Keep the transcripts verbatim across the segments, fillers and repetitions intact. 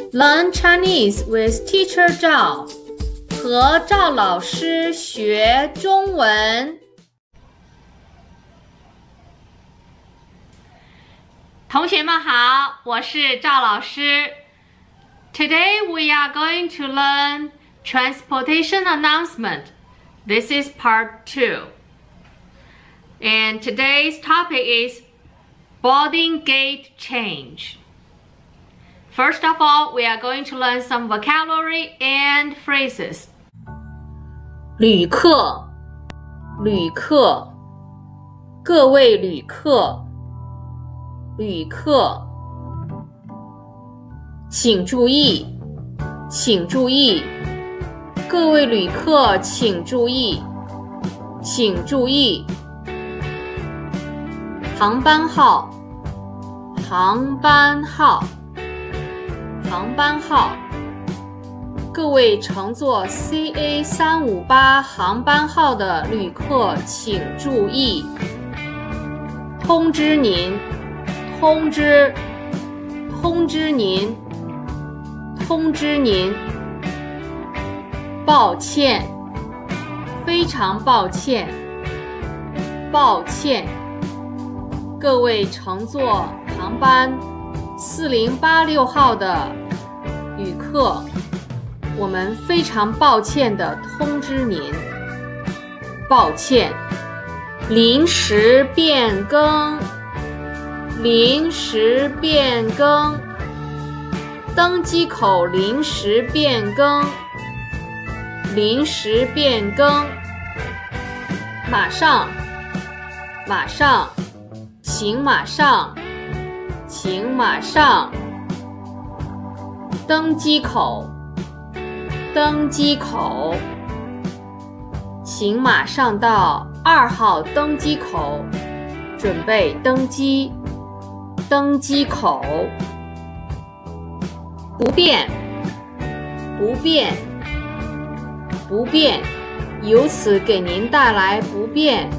Learn Chinese with Teacher Zhao， 和赵老师学中文。同学们好，我是赵老师。Today we are going to learn transportation announcement. This is part two. And today's topic is boarding gate change. First of all, we are going to learn some vocabulary and phrases. 旅客，旅客，各位旅客，旅客，请注意，请注意，各位旅客请注意，请注意，航班号，航班号。航班号，各位乘坐 C A 三五八 航班号的旅客请注意，通知您，通知，通知您，通知您，抱歉，非常抱歉，抱歉，各位乘坐航班四零八六号的旅客，我们非常抱歉地通知您，抱歉，临时变更，临时变更，登机口临时变更，临时变更，马上，马上，请马上。请马上，登机口，登机口，请马上到二号登机口，准备登机，登机口，不便，不便，不便，由此给您带来不便。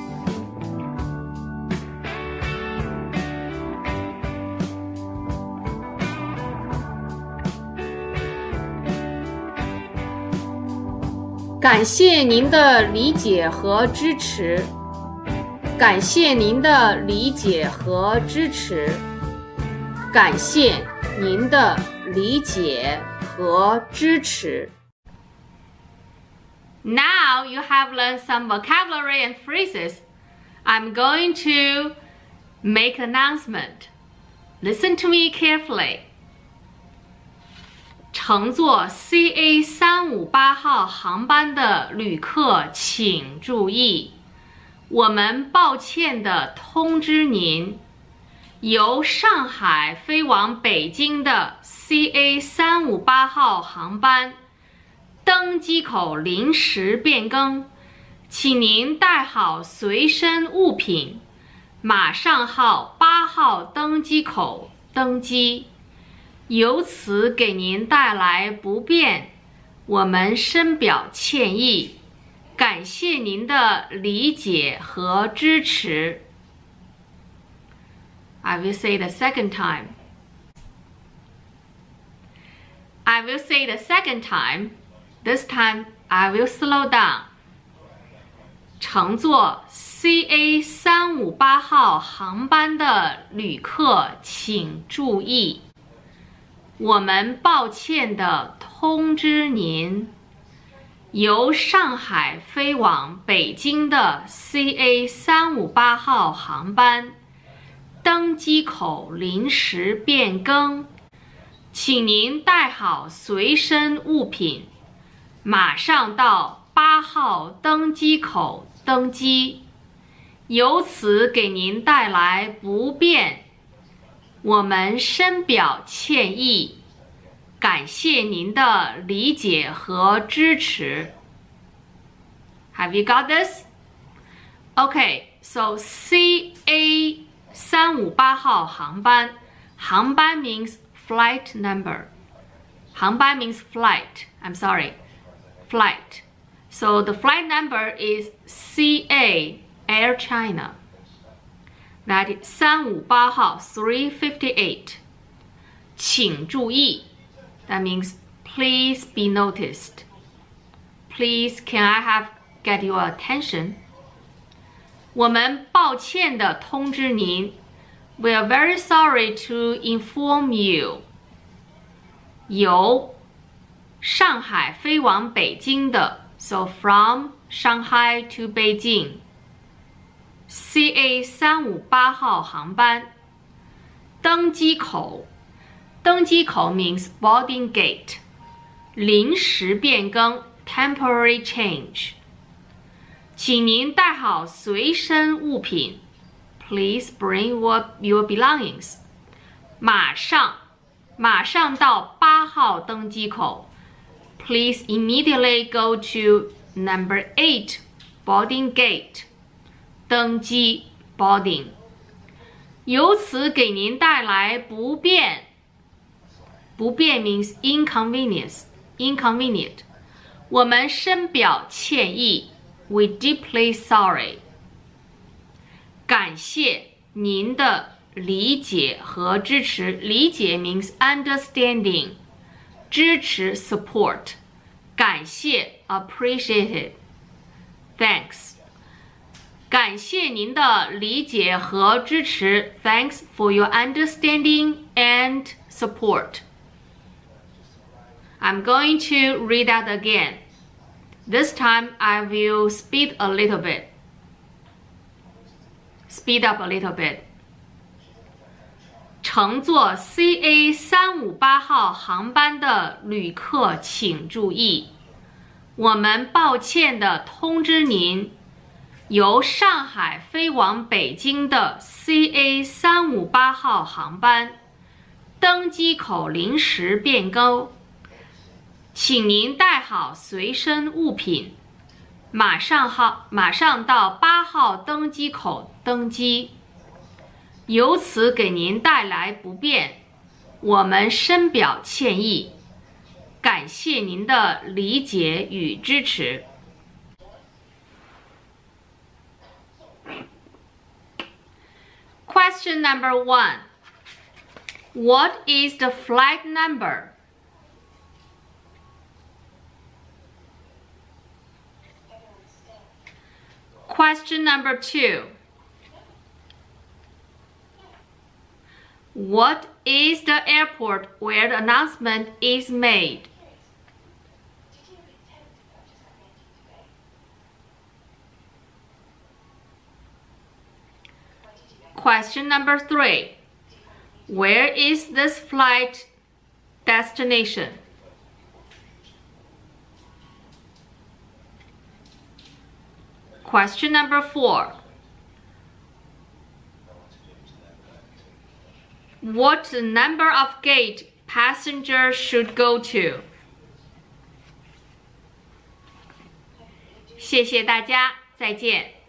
感谢您的理解和支持，感谢您的理解和支持，感谢您的理解和支持。Now you have learned some vocabulary and phrases. I'm going to make an announcement. Listen to me carefully. 乘坐 C A 三五八 号航班的旅客请注意，我们抱歉地通知您，由上海飞往北京的 C A 三五八 号航班登机口临时变更，请您带好随身物品，马上号八号登机口登机。由此给您带来不便，我们深表歉意，感谢您的理解和支持。I will say the second time. I will say the second time. This time I will slow down. 乘坐 C A 三五八 号航班的旅客请注意。我们抱歉地通知您，由上海飞往北京的 C A 三五八 号航班登机口临时变更，请您带好随身物品，马上到八号登机口登机，由此给您带来不便。我们深表歉意，感谢您的理解和支持。Have you got this? Okay, so C A 三五八 号航班，航班 means flight number. 航班 means flight. I'm sorry, flight. So the flight number is C A Air China. That is 三五八号 three fifty-eight. 请注意 That means please be noticed. Please, can I have get your attention? 我们抱歉地通知您 We are very sorry to inform you. 由上海飞往北京的 So from Shanghai to Beijing. C A 三五八号航班登机口登机口 means boarding gate. 临时变更 temporary change. 请您带好随身物品 Please bring your, your belongings. 马上马上到八号登机口 Please immediately go to number eight boarding gate. 登机 boarding. 由此给您带来不便不便 means inconvenience inconvenient. 我们深表歉意 We deeply sorry. 感谢您的理解和支持。理解 means understanding. 支持 support. 感谢 appreciated. Thanks. 感谢您的理解和支持。Thanks for your understanding and support. I'm going to read that again. This time I will speed a little bit. Speed up a little bit. 乘坐 C A 三五八号航班的旅客请注意，我们抱歉地通知您，由上海飞往北京的 C A 三五八号航班登机口临时变更。请您带好随身物品，马上号马上到八号登机口登机。由此给您带来不便，我们深表歉意，感谢您的理解与支持。Question number one. What is the flight number? Question number two. What is the airport where the announcement is made? Question number three. Where is this flight destination? Question number four. What number of gate passengers should go to? 谢谢大家，再见。